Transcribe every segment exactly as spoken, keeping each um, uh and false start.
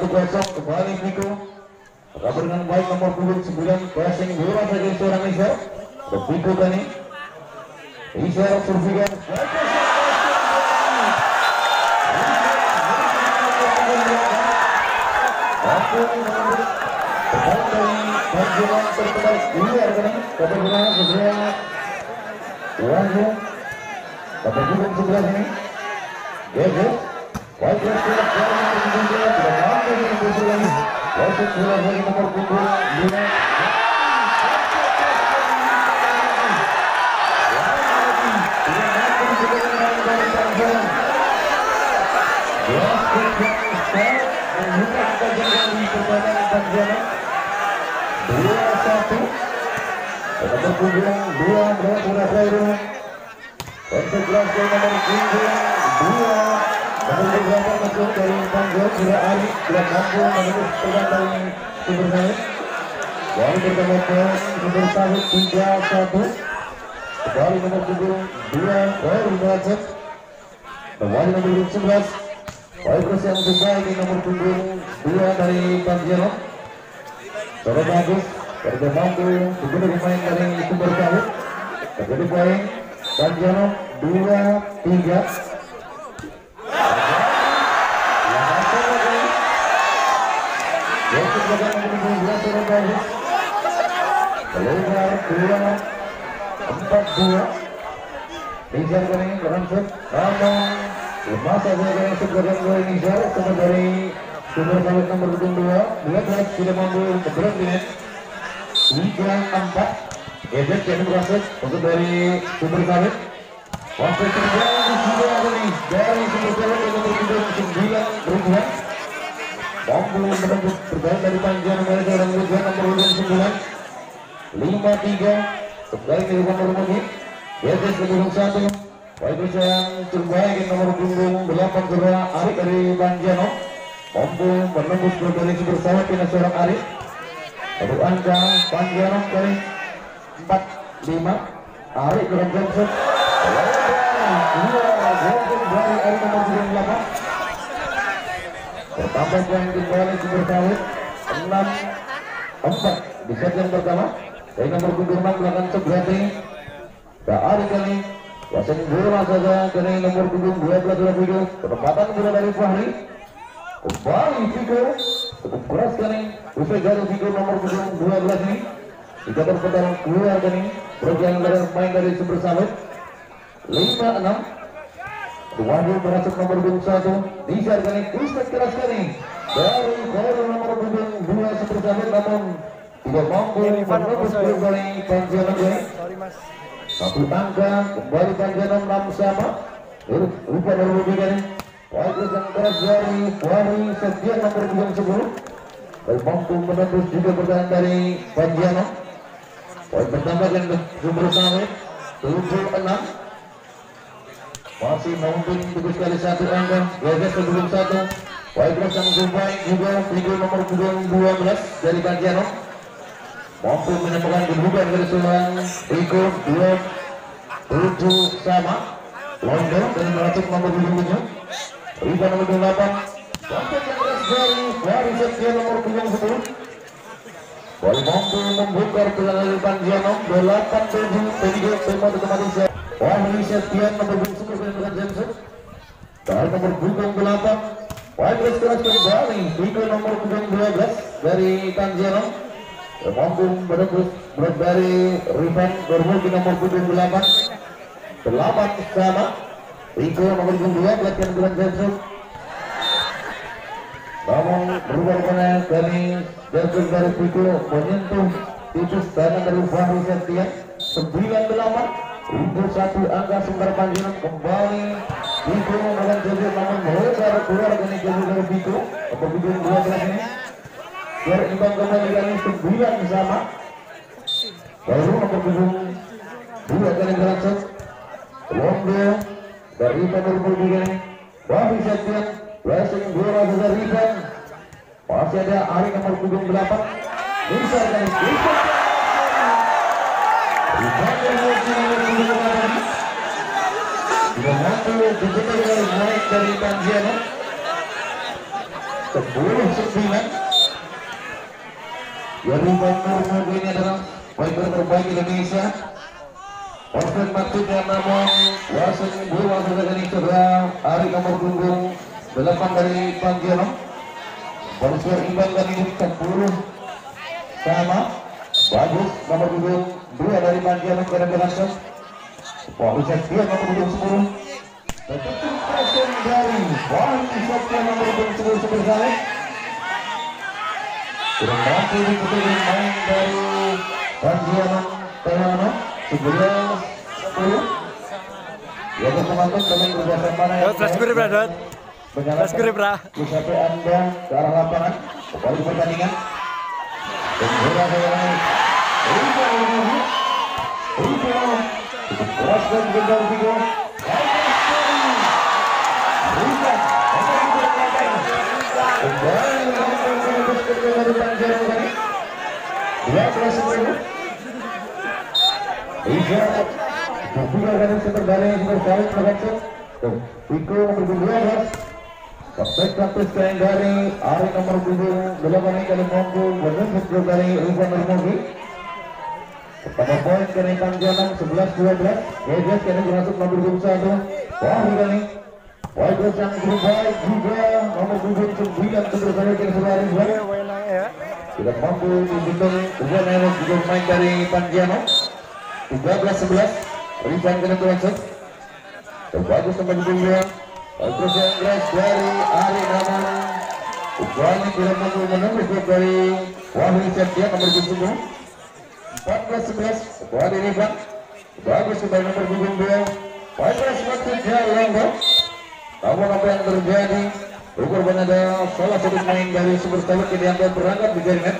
kosong kembali Piko. Kabar dengan baik nomor punggung sembilan passing bola saja seorang Isar. Piko kali. Isar survigan. Aku Panjuan terkendali dua rekening kabar bola segera Wanjo kabar punggung sebelah ini Gego Wajib sudah jalan tidak mampu menembus lagi Wajib sudah bagi nomor punggung lima dua satu nomor punggung dua berapa berapa itu untuk gelasnya nomor punggung dua nomor berapa masuk dari Panjuan sudah Ali sudah mampu menembus pegang dari Sumber Sawit baru bertemu poin Sumber Sawit tiga satu kembali nomor punggung dua baru beracet kembali nomor punggung sebelas baik terus yang terbaik di nomor punggung dua dari Panjuan sangat bagus kerja mampu begitu pemain dari Sumber Sawit terjadi poin Panjuan dua tiga yang kemudian menunggu dua sangat bagus keluar dua empat dua Nizar kali berhasil namun lemah saja dari sebagian gol Nizar sama dari Sumber Sawit nomor dua dua belas sudah mampu keberat dengan tiga empat Gebet yang berhasil untuk dari Sumber Sawit waktu terjadi sudah kali dari Sumber Sawit yang nomor sembilan berubah mampu menembus bergaya dari Panjuan mereka dan berubah nomor sembilan lima tiga kembali dari nomor punggung Gebet ke satu baik yang terbaik nomor punggung delapan gerak Arif dari Panjuan mampu menembus bergaya Sumber Sawit dengan seorang Arif untuk angka Panjuan kali empat lima Arif dalam Johnson dua gol dari Arif nomor delapan bertambah poin kembali Sumber Sawit enam empat di set yang pertama dari nomor punggung enam belakang seberati ke Arif kali wasit bola saja dari nomor punggung dua belas dua puluh penempatan bola dari Fahri kembali Viko cukup keras kali usai jatuh Viko nomor punggung dua belas ini jika berputar keluar kali berjalan dari main dari Sumber Sawit lima enam Wahyu berhasil nomor punggung satu Nizar kali kusat keras kali dari koridor nomor punggung dua Sumber Sawit namun tidak mampu menembus kembali Panjuan kali satu angka kembali Panjuan enam sama lupa nomor tiga kali Wahyu yang keras dari Wahyu Septian nomor punggung sepuluh dan mampu menembus juga bertahan dari Panjuan poin bertambah yang Sumber Sawit tujuh enam masih mampu tujuh kali satu angka Geges sebelum satu baik terus yang terbaik juga figur nomor punggung dua belas dari Panjuan mampu menemukan kedudukan dari seorang Riko dua tujuh sama Londo dan meracik nomor punggung tujuh Riko nomor delapan sampai yang keras dari dari Septian nomor punggung sepuluh baru mampu membuka peluang dari Panjuan delapan tujuh tiga tema otomatis Wahyu Septian nomor punggung sepuluh dengan Johnson dari nomor punggung delapan Wahyu keras kembali Riko nomor punggung dua belas dari Panjuan mampu menembus berat dari Rifan Gormul di nomor punggung delapan delapan sama Riko nomor punggung dua belas yang dengan Johnson namun berubah kena dari Johnson dari Riko menyentuh titus tangan dari Wahyu Septian sembilan delapan untuk satu angka Sumber Panjuan kembali Riko dengan Johnson namun melebar keluar dari Johnson dari Riko nomor punggung dua belas ini biar imbang kembali kali sembilan sama baru nomor punggung dua kali berhasil Londo dari nomor punggung ini Wahyu Septian Blessing bola dari Rifan masih ada Ari nomor punggung delapan Nizar kali Rifan Rifan yang nomor punggung delapan tidak mampu dicetak dari naik dari Panjuan sepuluh sembilan. Dari Bandung ini adalah poin terbaik Indonesia. Orsen maksudnya namun wasit bola dari cedera Ari nomor punggung delapan dari Panjang. Polisi imbang kali ini sepuluh sama. Bagus nomor punggung dua dari Panjang karena berhasil. Polisi dia nomor punggung sepuluh. Tetapi presen dari polisi nomor punggung sepuluh sebenarnya. Kurang mampu diputuskan main dari Panjang Telano. sebelas sepuluh. Ya teman-teman dalam kerjasama yang flash grip ya Dot. Flash grip ya. Sampai Anda ke arah lapangan kembali pertandingan. Dan bola bola Rico Rico keras dan gendal Rico. Rico kembali melakukan terus dari Panjang tadi. dua belas sepuluh. Rico bertiga kali seterbalik yang berkali berhasil. Rico nomor dua belas. Sampai praktis kain dari Ari nomor delapan ini kali mampu menembus gol dari Rizwan Nurmudi. Pertama poin kali Panjang sebelas dua belas. Gejes kali masuk nomor dua puluh satu. Wah kali. Poin gol yang terbaik juga nomor sembilan sebelas kali kali sebelah Rizwan. Tidak mampu dihitung dua merek juga main dari Panjang. tiga belas sebelas. Rizwan kali masuk. Bagus nomor dua. Bagus yang keras dari Ari namun Ukwani tidak mampu menembus gol dari Wahyu Septia nomor tujuh. empat belas sebelas. Ukwani Rizwan. Bagus kembali nomor dua. Bagus waktu jalan. Namun apa yang terjadi? Ukur ada salah satu pemain dari Super Star yang dianggap berangkat di jaringan.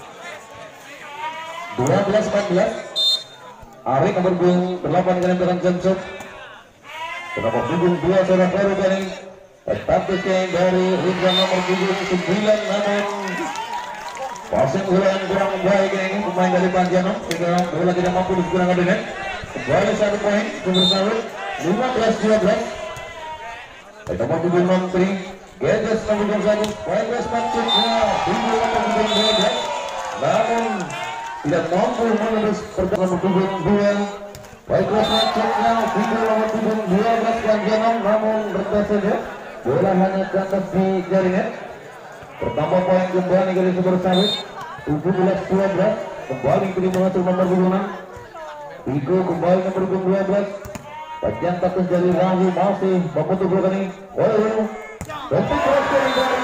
dua belas empat belas. Ari nomor delapan kali dengan Johnson. Kenapa punggung dua saudara baru dari statusnya dari Rizwan nomor sembilan namun passing bola yang kurang baik ini pemain dari Panjang sehingga bola tidak mampu digunakan dengan kembali satu poin bersama lima belas dua belas. Nomor punggung Menteri Gedes nomor satu poin belas maksudnya punggung nomor dua belas namun tidak mampu menembus pertama punggung dua. Baiklah maksudnya figur nomor dua belas Panjang namun rendah saja bola hanya kandas di jaringan. Pertama poin kembali dari Super Sawit tujuh belas dua belas kembali pilih mengatur nomor enam. Vigo kembali nomor dua belas. Panjang status dari Rawi masih membentuk bola ini. Oh, tapi keras dari